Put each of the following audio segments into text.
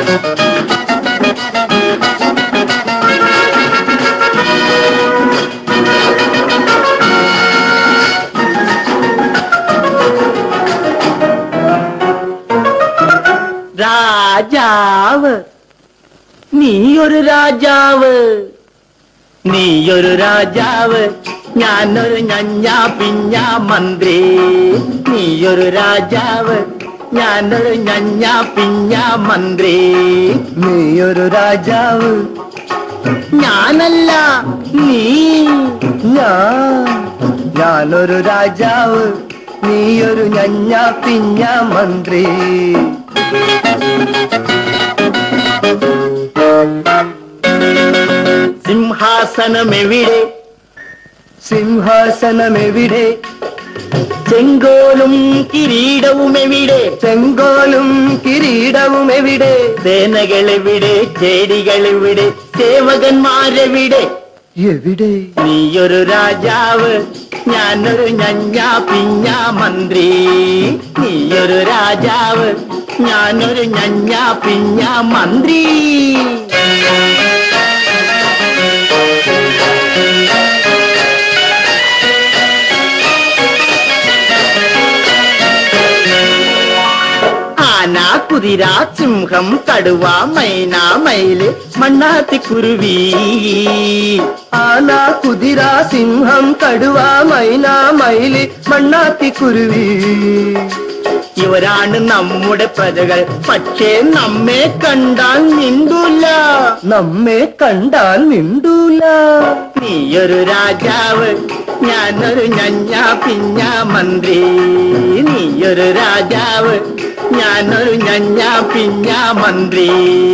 രാജാവ്, നീയൊരു രാജാവ്, നീയൊരു രാജാവ്, ഞാനൊരു ഞഞ്ഞാ പിഞ്ഞാ മന്ത്രി. നീയൊരു രാജാവ്, ഞാനൊരു ഞഞ്ഞാ പിഞ്ഞാ മന്ത്രി. നീയൊരു രാജാവ്, ഞാനല്ല നീ. ഞാനൊരു രാജാവ്, നീയൊരു ഞഞ്ഞാ പിഞ്ഞാ മന്ത്രി. സിംഹാസനമെവിടെ, സിംഹാസനമെവിടെ, ചെങ്കോലും കിരീടവുമെവിടെ, ചെങ്കോലും കിരീടവുമെവിടെ, സേനകളെവിടെ, ചേടികളെവിടെ, സേവകന്മാരെവിടെ, എവിടെ? നീയൊരു രാജാവ്, ഞാനൊരു ഞഞ്ഞാ പിഞ്ഞാ മന്ത്രി. നീയൊരു രാജാവ്, ഞാനൊരു ഞഞ്ഞാ പിഞ്ഞാ മന്ത്രി. ആന, കുതിര, സിംഹം, കടുവ, മൈന, മയില്, മണ്ണാത്തിക്കുരുവി. ആന, കുതിര, സിംഹം, കടുവ, മൈന, മയില്, മണ്ണാത്തിക്കുരുവി. ഇവരാണ് നമ്മുടെ പ്രജകൾ, പക്ഷേ നമ്മെ കണ്ടാൽ മിണ്ടൂല. നമ്മെ കണ്ടാൽ മിണ്ടൂല. നീയൊരു രാജാവ്, ഞാനൊരു ഞഞ്ഞാ പിഞ്ഞാ മന്ത്രി. നീയൊരു രാജാവ്, ഞാനൊരു ഞഞ്ഞാ പിഞ്ഞാ മന്ത്രി.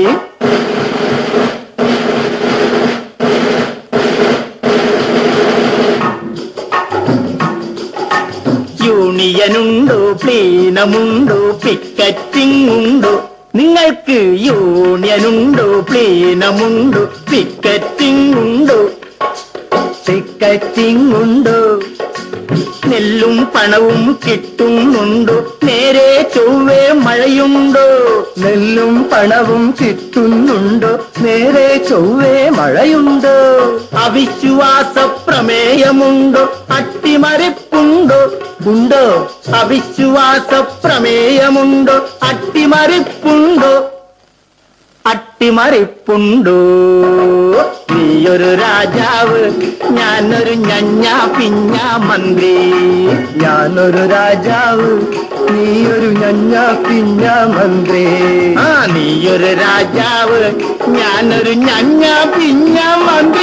യൂണിയനുണ്ടോ, പ്ലീനമുണ്ടോ, പിക്കറ്റിംഗ് ഉണ്ടോ? നിങ്ങൾക്ക് യൂണിയനുണ്ടോ, പ്ലീനമുണ്ടോ, പിക്കറ്റിംഗ് ഉണ്ടോ? ടിക്കറ്റിംഗ് ഉണ്ടോ? നെല്ലും പണവും കിട്ടുന്നുണ്ടോ? നേരെ ചൊവ്വേ മഴയുണ്ടോ? നെല്ലും പണവും കിട്ടുന്നുണ്ടോ? നേരെ ചൊവ്വേ മഴയുണ്ടോ? അവിശ്വാസ പ്രമേയമുണ്ടോ? അട്ടിമറിപ്പുണ്ടോ? ഉണ്ടോ? അവിശ്വാസ പ്രമേയമുണ്ടോ? അട്ടിമറിപ്പുണ്ടോ? അട്ടിമറിപ്പുണ്ടോ? നീയൊരു രാജാവ്, ഞാനൊരു ഞഞ്ഞാ പിഞ്ഞാ മന്ത്രി. ഞാനൊരു രാജാവ്, നീയൊരു ഞഞ്ഞാ പിഞ്ഞാ മന്ത്രി. നീയൊരു രാജാവ്, ഞാനൊരു ഞഞ്ഞാ പിഞ്ഞാ മന്ത്രി.